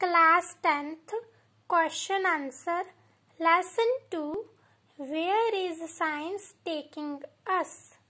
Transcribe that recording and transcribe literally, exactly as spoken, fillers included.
Class tenth Question Answer Lesson two Where is Science Taking Us?